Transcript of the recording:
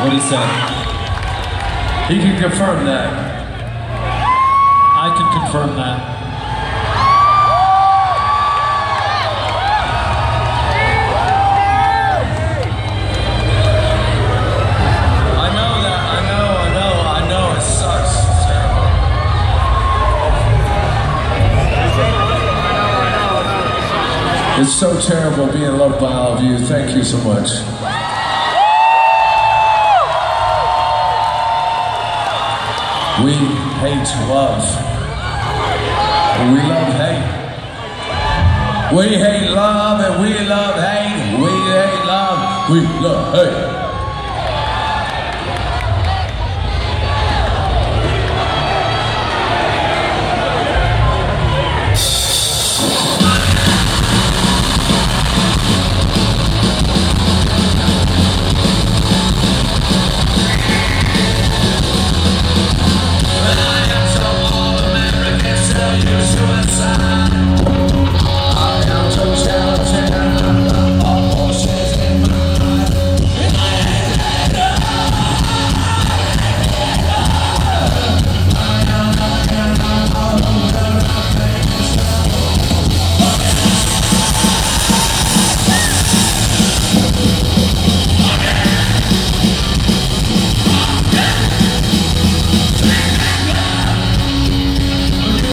What he said. He can confirm that. I can confirm that. I know, it sucks. It's terrible. It's so terrible being loved by all of you. Thank you so much. We hate love. We love hate. We hate love and we love hate. We hate love. We love hate.